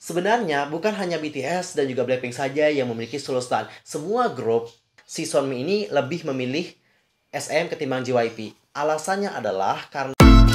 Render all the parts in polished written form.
Sebenarnya bukan hanya BTS dan juga Blackpink saja yang memiliki solo stan. Semua grup si Sunmi ini lebih memilih SM ketimbang JYP. Alasannya adalah karena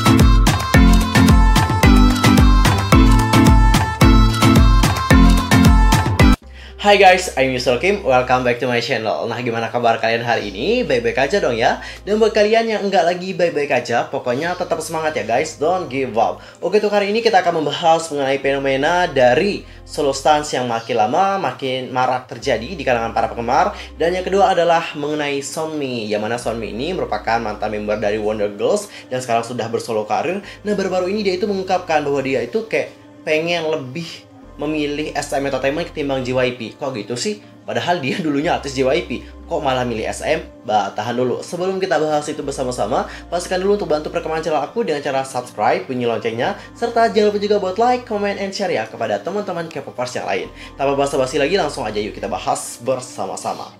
Hai guys, I'm Yusuf Kim, welcome back to my channel. Nah, gimana kabar kalian hari ini? Baik-baik aja dong ya? Dan buat kalian yang enggak lagi baik-baik aja, pokoknya tetap semangat ya guys, don't give up. Oke, untuk hari ini kita akan membahas mengenai fenomena dari solo stans yang makin lama makin marak terjadi di kalangan para penggemar. Dan yang kedua adalah mengenai Sunmi, yang mana Sunmi ini merupakan mantan member dari Wonder Girls dan sekarang sudah bersolo karir. Nah, baru-baru ini dia itu mengungkapkan bahwa dia itu kayak pengen lebih memilih SM Entertainment ketimbang JYP. Kok gitu sih? Padahal dia dulunya artis JYP. Kok malah milih SM? Bah, tahan dulu. Sebelum kita bahas itu bersama-sama, pastikan dulu untuk bantu perkembangan channel aku dengan cara subscribe, bunyi loncengnya, serta jangan lupa juga buat like, comment, and share ya kepada teman-teman K-popers yang lain. Tanpa basa-basi lagi, langsung aja yuk kita bahas bersama-sama.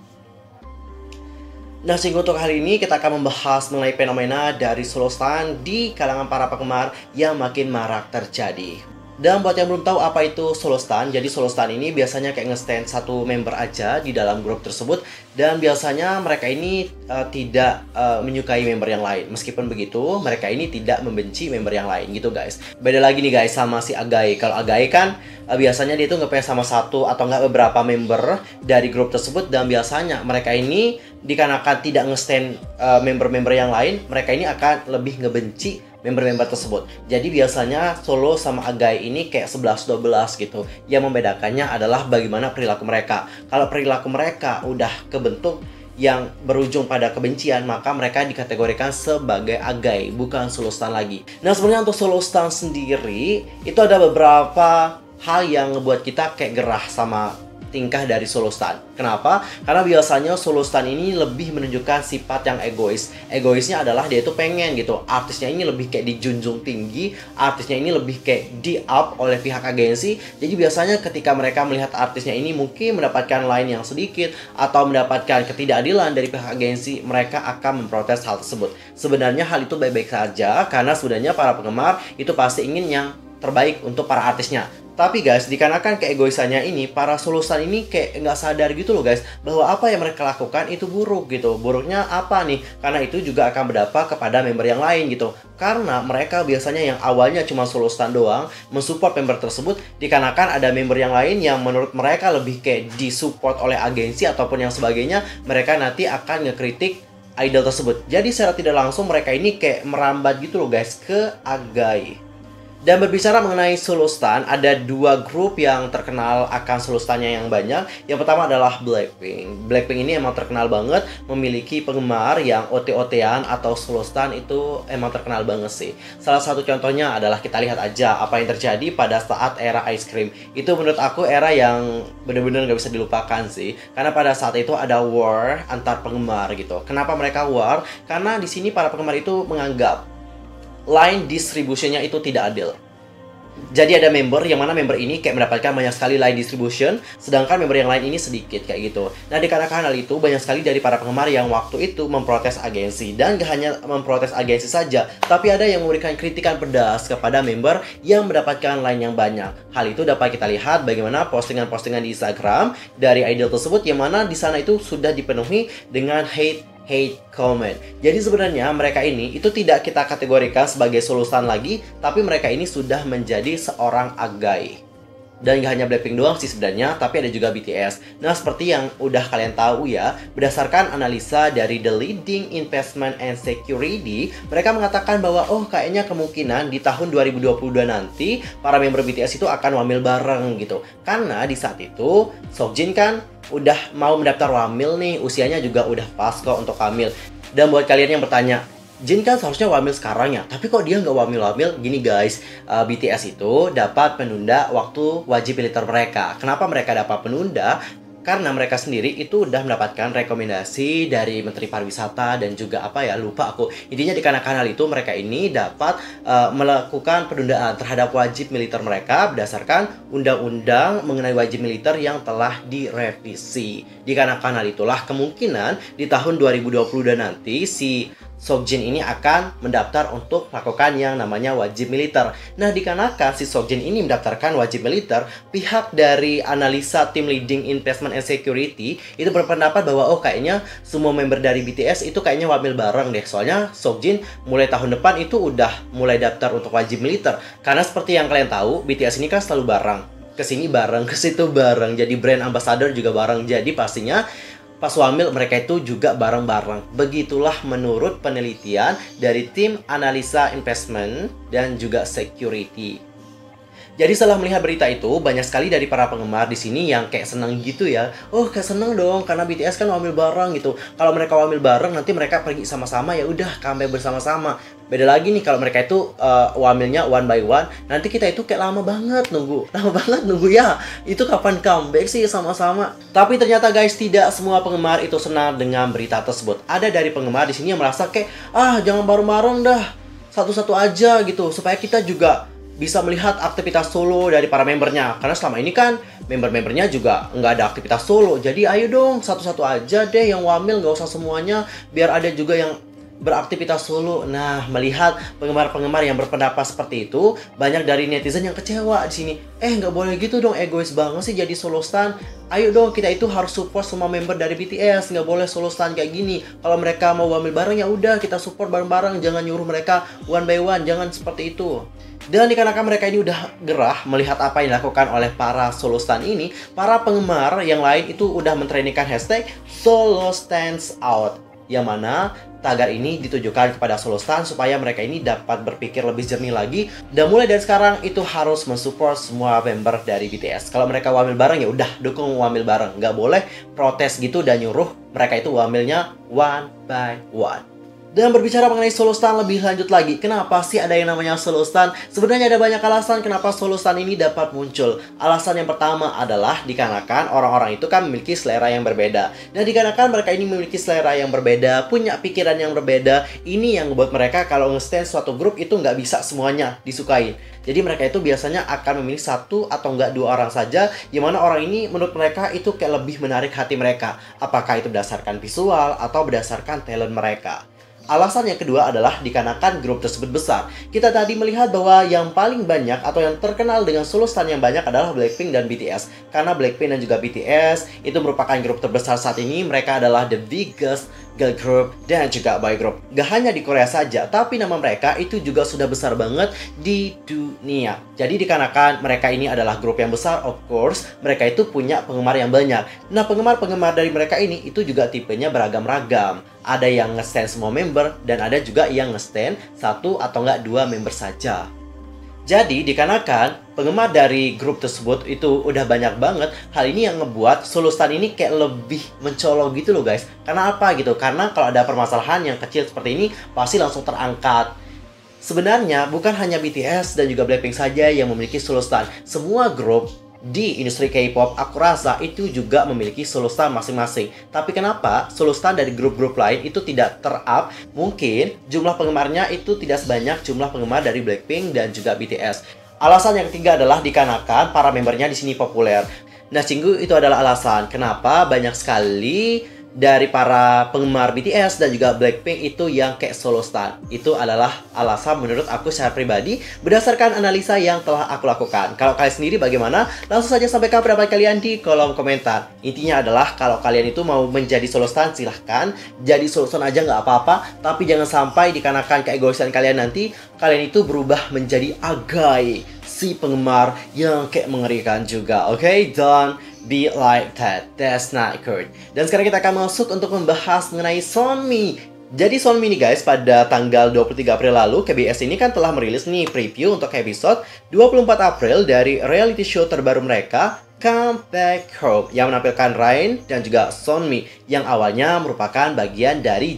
Nah, singkat untuk hari ini kita akan membahas mengenai fenomena dari solo stan di kalangan para penggemar yang makin marak terjadi. Dan buat yang belum tahu apa itu solo stan, jadi solo stan ini biasanya kayak nge-stand satu member aja di dalam grup tersebut. Dan biasanya mereka ini tidak menyukai member yang lain. Meskipun begitu, mereka ini tidak membenci member yang lain gitu guys. Beda lagi nih guys sama si Agai. Kalau Agai kan biasanya dia itu nge-fans sama satu atau nggak beberapa member dari grup tersebut. Dan biasanya mereka ini dikarenakan tidak nge-stand member-member yang lain, mereka ini akan lebih ngebenci member-member tersebut. Jadi biasanya solo sama Agai ini kayak 11-12 gitu. Yang membedakannya adalah bagaimana perilaku mereka. Kalau perilaku mereka udah kebentuk yang berujung pada kebencian, maka mereka dikategorikan sebagai Agai, bukan solo stan lagi. Nah, sebenarnya untuk solo stan sendiri itu ada beberapa hal yang ngebuat kita kayak gerah sama tingkah dari solo stan. Kenapa? Karena biasanya solo stan ini lebih menunjukkan sifat yang egois. Egoisnya adalah dia itu pengen gitu, artisnya ini lebih kayak dijunjung tinggi, artisnya ini lebih kayak di-up oleh pihak agensi. Jadi biasanya ketika mereka melihat artisnya ini mungkin mendapatkan line yang sedikit atau mendapatkan ketidakadilan dari pihak agensi, mereka akan memprotes hal tersebut. Sebenarnya hal itu baik-baik saja, karena sebenarnya para penggemar itu pasti ingin yang terbaik untuk para artisnya. Tapi guys, dikarenakan keegoisannya ini, para solo stan ini kayak nggak sadar gitu loh guys, bahwa apa yang mereka lakukan itu buruk gitu. Buruknya apa nih? Karena itu juga akan berdampak kepada member yang lain gitu. Karena mereka biasanya yang awalnya cuma solo stan doang, mensupport member tersebut, dikarenakan ada member yang lain yang menurut mereka lebih kayak disupport oleh agensi ataupun yang sebagainya, mereka nanti akan ngekritik idol tersebut. Jadi secara tidak langsung mereka ini kayak merambat gitu loh guys ke Agai. Dan berbicara mengenai solo stan, ada dua grup yang terkenal akan solo stannya yang banyak. Yang pertama adalah Blackpink. Blackpink ini emang terkenal banget, memiliki penggemar yang OT-OT-an atau solo stan itu emang terkenal banget sih. Salah satu contohnya adalah kita lihat aja apa yang terjadi pada saat era Ice Cream. Itu menurut aku era yang bener-bener gak bisa dilupakan sih. Karena pada saat itu ada war antar penggemar gitu. Kenapa mereka war? Karena di sini para penggemar itu menganggap line distributionnya itu tidak adil. Jadi ada member yang mana member ini kayak mendapatkan banyak sekali line distribution, sedangkan member yang lain ini sedikit kayak gitu. Nah, dikarenakan hal itu banyak sekali dari para penggemar yang waktu itu memprotes agensi. Dan gak hanya memprotes agensi saja, tapi ada yang memberikan kritikan pedas kepada member yang mendapatkan line yang banyak. Hal itu dapat kita lihat bagaimana postingan-postingan di Instagram dari idol tersebut, yang mana di sana itu sudah dipenuhi dengan hate comment. Jadi sebenarnya mereka ini itu tidak kita kategorikan sebagai solo stan lagi, tapi mereka ini sudah menjadi seorang Agai. Dan gak hanya Blackpink doang sih sebenarnya, tapi ada juga BTS. Nah, seperti yang udah kalian tahu ya, berdasarkan analisa dari The Leading Investment and Security, mereka mengatakan bahwa kayaknya kemungkinan di tahun 2022 nanti para member BTS itu akan wamil bareng gitu. Karena di saat itu Seokjin kan udah mau mendaftar wamil nih, usianya juga udah pas kok untuk wamil. Dan buat kalian yang bertanya, Jin kan seharusnya wamil sekarang ya, tapi kok dia nggak wamil-wamil? Gini guys, BTS itu dapat penunda waktu wajib militer mereka. Kenapa mereka dapat penunda? Karena mereka sendiri itu udah mendapatkan rekomendasi dari Menteri Pariwisata dan juga apa ya, lupa aku. Intinya dikarenakan hal itu mereka ini dapat melakukan penundaan terhadap wajib militer mereka berdasarkan undang-undang mengenai wajib militer yang telah direvisi. Dikarenakan hal itulah kemungkinan di tahun 2022 nanti si Seokjin ini akan mendaftar untuk melakukan yang namanya wajib militer. Nah, dikarenakan si Seokjin ini mendaftarkan wajib militer, pihak dari analisa tim leading investment and security itu berpendapat bahwa oh kayaknya semua member dari BTS itu kayaknya wamil bareng deh. Soalnya Seokjin mulai tahun depan itu udah mulai daftar untuk wajib militer. Karena seperti yang kalian tahu, BTS ini kan selalu bareng. Kesini bareng, ke situ bareng. Jadi brand ambassador juga bareng. Jadi pastinya pas wamil mereka itu juga bareng-bareng. Begitulah menurut penelitian dari tim analisa investment dan juga security. Jadi setelah melihat berita itu, banyak sekali dari para penggemar di sini yang kayak seneng gitu ya. Oh, kayak seneng dong karena BTS kan wamil bareng gitu. Kalau mereka wamil bareng nanti mereka pergi sama-sama, ya udah comeback bersama-sama. Beda lagi nih kalau mereka itu wamilnya one by one, nanti kita itu kayak lama banget nunggu ya. Itu kapan comeback sih sama-sama? Tapi ternyata guys, tidak semua penggemar itu senang dengan berita tersebut. Ada dari penggemar di sini yang merasa kayak jangan bareng-bareng dah, satu-satu aja gitu, supaya kita juga bisa melihat aktivitas solo dari para membernya. Karena selama ini kan member-membernya juga nggak ada aktivitas solo. Jadi ayo dong satu-satu aja deh yang wamil, nggak usah semuanya. Biar ada juga yang beraktivitas solo. Nah, melihat penggemar-penggemar yang berpendapat seperti itu, banyak dari netizen yang kecewa di sini. Nggak boleh gitu dong, egois banget sih jadi solo stan. Ayo dong, kita itu harus support semua member dari BTS, nggak boleh solo stan kayak gini. Kalau mereka mau wamil bareng ya udah kita support bareng-bareng, jangan nyuruh mereka one by one, jangan seperti itu. Dan dikarenakan mereka ini udah gerah melihat apa yang dilakukan oleh para solo stan ini, para penggemar yang lain itu udah mentrainingkan hashtag Solo Stands Out, yang mana tagar ini ditujukan kepada solo stan supaya mereka ini dapat berpikir lebih jernih lagi, dan mulai dari sekarang itu harus mensupport semua member dari BTS. Kalau mereka wamil bareng ya udah dukung wamil bareng, nggak boleh protes gitu dan nyuruh mereka itu wamilnya one by one. Dan berbicara mengenai solo stan lebih lanjut lagi, kenapa sih ada yang namanya solo stan? Sebenarnya ada banyak alasan kenapa solo stan ini dapat muncul. Alasan yang pertama adalah dikarenakan orang-orang itu kan memiliki selera yang berbeda. Dan dikarenakan mereka ini memiliki selera yang berbeda, punya pikiran yang berbeda, ini yang membuat mereka kalau nge-stand suatu grup itu nggak bisa semuanya disukai. Jadi mereka itu biasanya akan memilih satu atau enggak dua orang saja, yang mana orang ini menurut mereka itu kayak lebih menarik hati mereka. Apakah itu berdasarkan visual atau berdasarkan talent mereka. Alasan yang kedua adalah dikarenakan grup tersebut besar. Kita tadi melihat bahwa yang paling banyak atau yang terkenal dengan solo stan yang banyak adalah Blackpink dan BTS. Karena Blackpink dan juga BTS itu merupakan grup terbesar saat ini. Mereka adalah the biggest girl group dan juga boy group. Gak hanya di Korea saja, tapi nama mereka itu juga sudah besar banget di dunia. Jadi dikarenakan mereka ini adalah grup yang besar, of course, mereka itu punya penggemar yang banyak. Nah, penggemar-penggemar dari mereka ini itu juga tipenya beragam-ragam. Ada yang nge-stand semua member, dan ada juga yang nge-stand satu atau enggak dua member saja. Jadi dikarenakan penggemar dari grup tersebut itu udah banyak banget, hal ini yang ngebuat solo stan ini kayak lebih mencolok gitu loh guys. Karena apa gitu? Karena kalau ada permasalahan yang kecil seperti ini pasti langsung terangkat. Sebenarnya bukan hanya BTS dan juga Blackpink saja yang memiliki solo stan. Semua grup di industri K-pop aku rasa itu juga memiliki solo stan masing-masing. Tapi kenapa solo stan dari grup-grup lain itu tidak ter-up? Mungkin jumlah penggemarnya itu tidak sebanyak jumlah penggemar dari Blackpink dan juga BTS. Alasan yang ketiga adalah dikarenakan para membernya di sini populer. Nah, singgu itu adalah alasan kenapa banyak sekali dari para penggemar BTS dan juga Blackpink itu yang kayak solo stan. Itu adalah alasan menurut aku secara pribadi berdasarkan analisa yang telah aku lakukan. Kalau kalian sendiri bagaimana? Langsung saja sampaikan pendapat kalian di kolom komentar. Intinya adalah kalau kalian itu mau menjadi solo stan, silahkan jadi solo stan aja nggak apa-apa. Tapi jangan sampai dikarenakan keegoisan kalian nanti kalian itu berubah menjadi agai, si penggemar yang kayak mengerikan juga. Oke, don't be like that. That's not good. Dan sekarang kita akan masuk untuk membahas mengenai Sunmi. Jadi Sunmi ini guys, pada tanggal 23 April lalu, KBS ini kan telah merilis nih preview untuk episode 24 April dari reality show terbaru mereka, Come Back Home, yang menampilkan Rain dan juga Sunmi yang awalnya merupakan bagian dari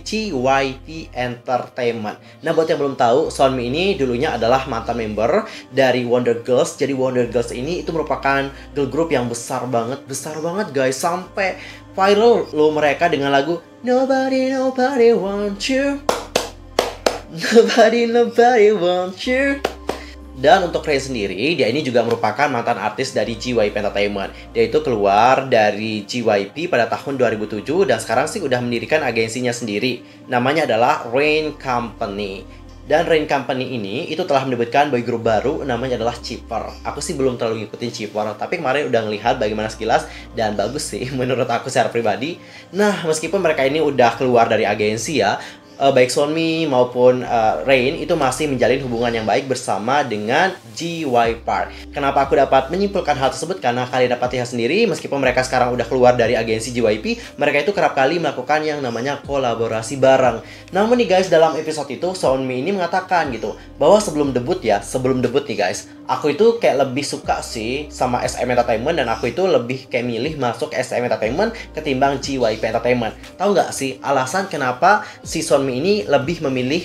JYP Entertainment. Nah, buat yang belum tahu, Sunmi ini dulunya adalah mantan member dari Wonder Girls. Jadi Wonder Girls ini itu merupakan girl group yang besar banget guys, sampai viral loh mereka dengan lagu Nobody Want You, Nobody Want You. Dan untuk Rain sendiri, dia ini juga merupakan mantan artis dari JYP Entertainment. Dia itu keluar dari JYP pada tahun 2007 dan sekarang sih udah mendirikan agensinya sendiri. Namanya adalah Rain Company. Dan Rain Company ini itu telah mendebutkan boy group baru namanya adalah Chipper. Aku sih belum terlalu ngikutin Chipper, tapi kemarin udah ngelihat bagaimana sekilas dan bagus sih menurut aku secara pribadi. Nah, meskipun mereka ini udah keluar dari agensi ya, baik Sunmi maupun Rain itu masih menjalin hubungan yang baik bersama dengan JY Park. Kenapa aku dapat menyimpulkan hal tersebut? Karena kalian dapat lihat sendiri, meskipun mereka sekarang udah keluar dari agensi JYP, mereka itu kerap kali melakukan yang namanya kolaborasi bareng. Namun nih guys, dalam episode itu Sunmi ini mengatakan gitu, bahwa sebelum debut nih guys, aku itu kayak lebih suka sih sama SM Entertainment dan aku itu lebih kayak milih masuk SM Entertainment ketimbang JYP Entertainment. Tahu nggak sih alasan kenapa si Sunmi ini lebih memilih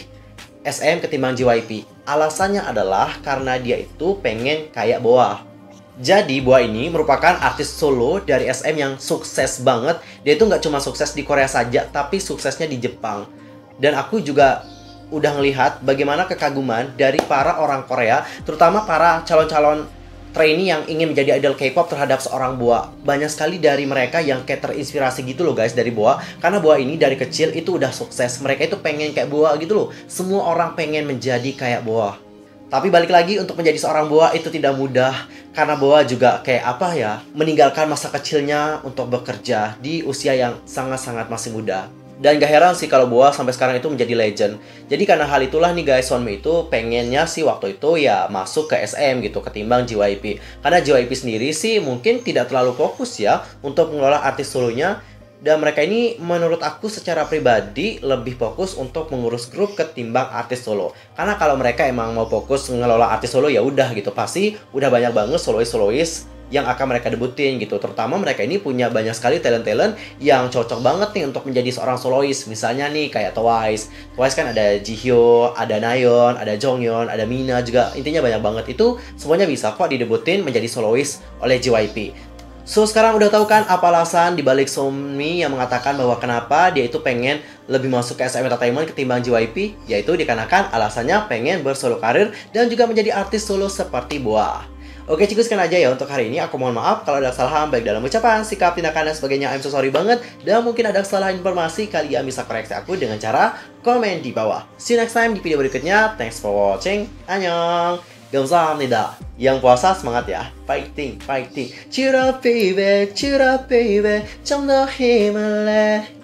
SM ketimbang JYP? Alasannya adalah karena dia itu pengen kayak Boa. Jadi Boa ini merupakan artis solo dari SM yang sukses banget. Dia itu nggak cuma sukses di Korea saja, tapi suksesnya di Jepang. Dan aku juga udah ngelihat bagaimana kekaguman dari para orang Korea, terutama para calon-calon trainee yang ingin menjadi idol K-pop terhadap seorang Boa. Banyak sekali dari mereka yang kayak terinspirasi gitu loh guys dari Boa. Karena Boa ini dari kecil itu udah sukses. Mereka itu pengen kayak Boa gitu loh. Semua orang pengen menjadi kayak Boa. Tapi balik lagi, untuk menjadi seorang Boa itu tidak mudah. Karena Boa juga kayak apa ya, meninggalkan masa kecilnya untuk bekerja di usia yang sangat-sangat masih muda. Dan gak heran sih kalau Boa sampai sekarang itu menjadi legend. Jadi karena hal itulah nih guys, Sunmi itu pengennya sih waktu itu ya masuk ke SM gitu ketimbang JYP. Karena JYP sendiri sih mungkin tidak terlalu fokus ya untuk mengelola artis solonya. Dan mereka ini menurut aku secara pribadi lebih fokus untuk mengurus grup ketimbang artis solo. Karena kalau mereka emang mau fokus mengelola artis solo ya udah gitu, pasti udah banyak banget solois-solois yang akan mereka debutin gitu. Terutama mereka ini punya banyak sekali talent-talent yang cocok banget nih untuk menjadi seorang solois. Misalnya nih kayak Twice. Twice kan ada Jihyo, ada Nayeon, ada Jonghyun, ada Mina juga. Intinya banyak banget. Itu semuanya bisa kok didebutin menjadi solois oleh JYP. So, sekarang udah tahu kan apa alasan dibalik Sunmi yang mengatakan bahwa kenapa dia itu pengen lebih masuk ke SM Entertainment ketimbang JYP? Yaitu dikarenakan alasannya pengen bersolo karir dan juga menjadi artis solo seperti Boa. Oke, cukup sekian aja ya untuk hari ini. Aku mohon maaf kalau ada kesalahan baik dalam ucapan, sikap, tindakan, dan sebagainya. I'm so sorry banget. Dan mungkin ada kesalahan informasi, kalian bisa koreksi aku dengan cara komen di bawah. See you next time di video berikutnya. Thanks for watching. Annyeong. 감사합니다. Yang puasa semangat ya. Fighting, fighting. Cheer up baby, 좀 더 힘을 내.